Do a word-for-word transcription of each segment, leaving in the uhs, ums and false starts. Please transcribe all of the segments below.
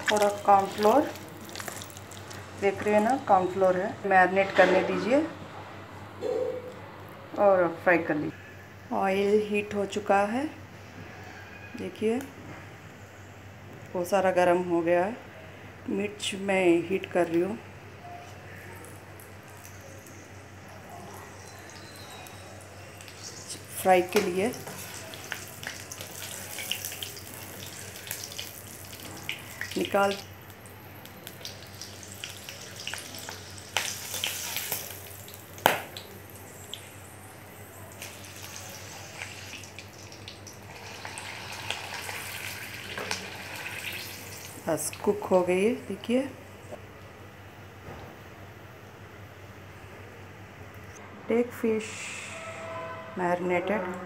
थोड़ा कॉर्नफ्लोर, देख रहे हैं ना, कॉर्नफ्लोर है, मैरिनेट करने दीजिए और फ्राई कर लीजिए। ऑयल हीट हो चुका है, देखिए वो सारा गरम हो गया है। मिर्च मैं हीट कर रही हूँ। फ्राई के लिए निकाल बस कुक हो गई है, देखिए। Take fish marinated.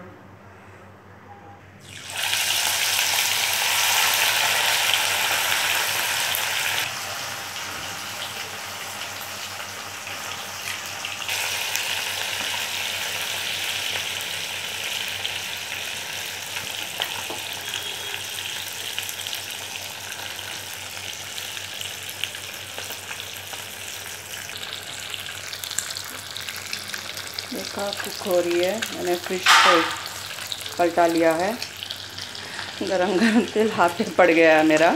देखा कुक हो रही है, मैंने फिश को पलटा लिया है। गरम गरम तेल हाथ पे पड़ गया है मेरा।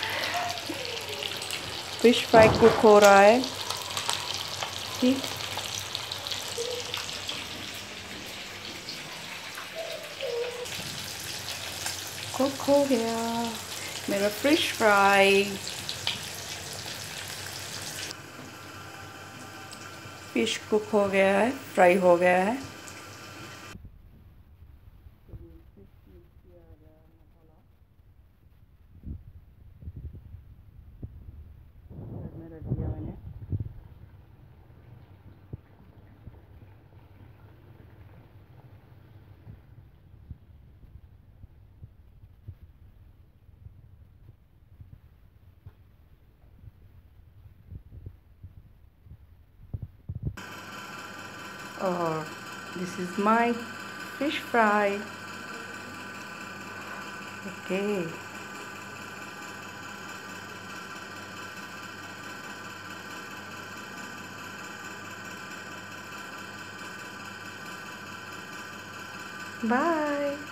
फिश फ्राई कुक हो रहा है, ठीक। कुक हो गया मेरा फिश फ्राई। फिश कुक हो गया है, फ्राई हो गया है। दिया मैंने और this is my fish fry. Okay, bye.